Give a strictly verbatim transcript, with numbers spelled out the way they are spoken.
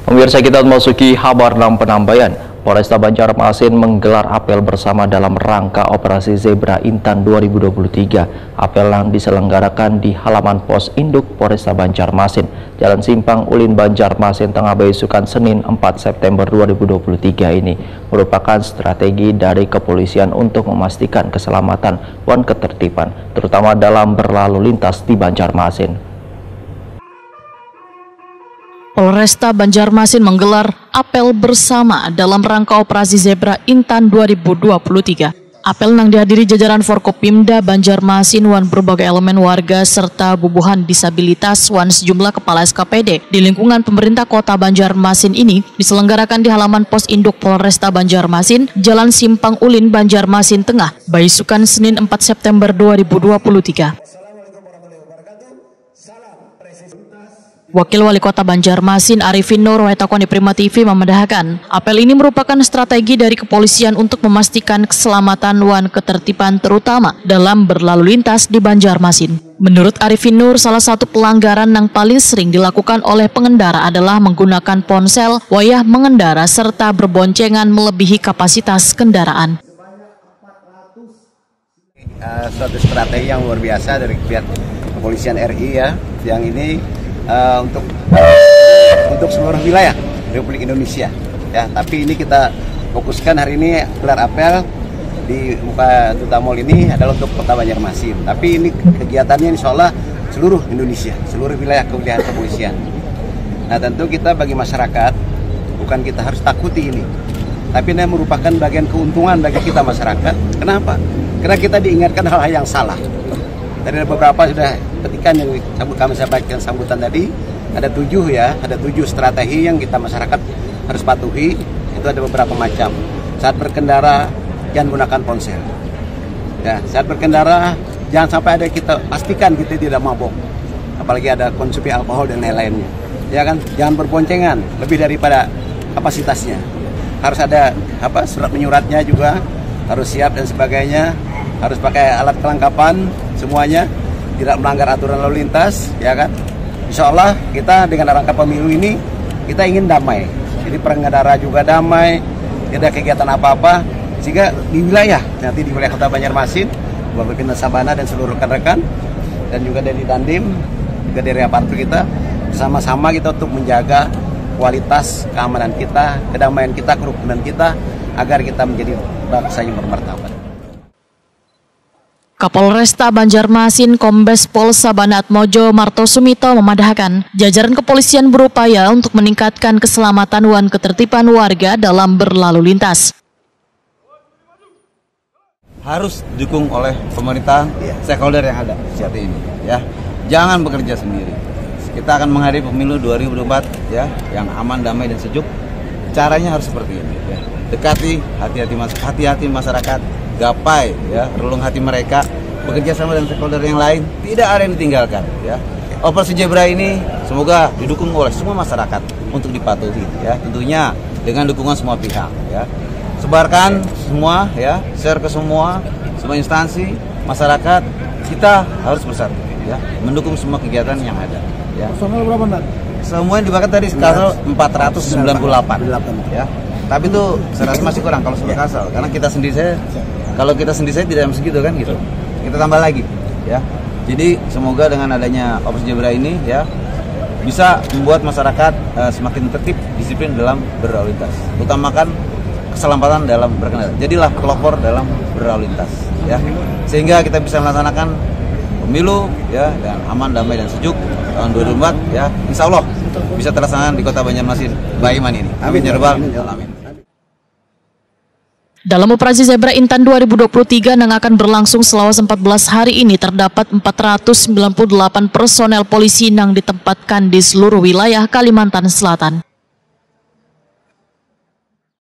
Pemirsa, kita memasuki kabar enam penambahan. Polresta Banjarmasin menggelar apel bersama dalam rangka Operasi Zebra Intan dua ribu dua puluh tiga. Apel yang diselenggarakan di halaman pos induk Polresta Banjarmasin, Jalan Simpang Ulin, Banjarmasin, Tengah Besukan, Senin empat September dua ribu dua puluh tiga ini merupakan strategi dari kepolisian untuk memastikan keselamatan dan ketertiban, terutama dalam berlalu lintas di Banjarmasin. Polresta Banjarmasin menggelar apel bersama dalam rangka Operasi Zebra Intan dua ribu dua puluh tiga. Apel yang dihadiri jajaran Forkopimda Banjarmasin wan berbagai elemen warga serta bubuhan disabilitas wan sejumlah kepala S K P D di lingkungan pemerintah kota Banjarmasin ini diselenggarakan di halaman pos induk Polresta Banjarmasin, Jalan Simpang Ulin, Banjarmasin Tengah, Besukan, Senin empat September dua ribu dua puluh tiga. Wakil Wali Kota Banjarmasin Arifin Nur Wahetakoni Prima T V memendahkan, apel ini merupakan strategi dari kepolisian untuk memastikan keselamatan dan ketertiban terutama dalam berlalu lintas di Banjarmasin. Menurut Arifin Nur, salah satu pelanggaran yang paling sering dilakukan oleh pengendara adalah menggunakan ponsel, wayah mengendara serta berboncengan melebihi kapasitas kendaraan. Uh, suatu strategi yang luar biasa dari pihak kepolisian R I ya, yang ini Uh, untuk uh, untuk seluruh wilayah Republik Indonesia ya, tapi ini kita fokuskan hari ini gelar apel di muka Duta Mall ini adalah untuk Kota Banjarmasin, tapi ini kegiatannya insya Allah seluruh Indonesia, seluruh wilayah kewilayahan kepolisian. Nah, tentu kita bagi masyarakat bukan kita harus takuti ini, tapi ini merupakan bagian keuntungan bagi kita masyarakat. Kenapa? Karena kita diingatkan hal-hal yang salah. Dari beberapa sudah petikan yang kami sampaikan sambutan tadi, ada tujuh ya, ada tujuh strategi yang kita masyarakat harus patuhi. Itu ada beberapa macam. Saat berkendara jangan gunakan ponsel. Ya, saat berkendara jangan sampai ada kita pastikan kita tidak mabok, apalagi ada konsumsi alkohol dan lain-lainnya. Ya kan, jangan berboncengan lebih daripada kapasitasnya. Harus ada apa surat menyuratnya juga harus siap dan sebagainya. Harus pakai alat kelengkapan semuanya, tidak melanggar aturan lalu lintas, ya kan? Insya Allah kita dengan rangka pemilu ini kita ingin damai. Jadi pengendara juga damai, tidak ada kegiatan apa-apa, sehingga di wilayah nanti di wilayah Kota Banjarmasin, Bapak Pimpinan Sabana dan seluruh rekan-rekan dan juga dari Dandim, juga dari aparatur kita bersama-sama kita untuk menjaga kualitas keamanan kita, kedamaian kita, kerukunan kita, agar kita menjadi bangsa yang bermartabat. Kapolresta Banjarmasin Kombes Pol Sabana Atmojo Marto Sumito memadahkan, jajaran kepolisian berupaya untuk meningkatkan keselamatan dan ketertiban warga dalam berlalu lintas. Harus didukung oleh pemerintah, stakeholder yang ada saat ini, ya. Jangan bekerja sendiri. Kita akan menghadapi pemilu dua ribu dua puluh empat ya, yang aman, damai dan sejuk. Caranya harus seperti ini, ya. Dekati hati-hati hati-hati masyarakat, gapai ya relung hati mereka, bekerja sama dengan stakeholder yang lain, tidak ada yang ditinggalkan ya. Operasi Zebra ini semoga didukung oleh semua masyarakat untuk dipatuhi ya, tentunya dengan dukungan semua pihak ya. Sebarkan semua ya, share ke semua semua instansi masyarakat, kita harus bersatu ya, mendukung semua kegiatan yang ada ya. Personel berapa Pak? Semuanya dibakar tadi kasal empat ratus sembilan puluh delapan ya. Tapi itu saya rasa masih kurang kalau sudah kasal, karena kita sendiri saya kalau kita sendiri saya tidak segitu kan gitu. Kita tambah lagi ya. Jadi semoga dengan adanya Operasi Zebra ini ya bisa membuat masyarakat uh, semakin tertib, disiplin dalam berlalu lintas. Utamakan keselamatan dalam berkendara. Jadilah pelopor dalam berlalu lintas ya. Sehingga kita bisa melaksanakan pemilu ya dengan aman, damai dan sejuk tahun dua ribu dua puluh empat ya. Insya Allah bisa terlaksana di Kota Banjarmasin Baiman ini. Amin ya rabbal alamin. Dalam Operasi Zebra Intan dua ribu dua puluh tiga yang akan berlangsung selama empat belas hari ini, terdapat empat ratus sembilan puluh delapan personel polisi yang ditempatkan di seluruh wilayah Kalimantan Selatan.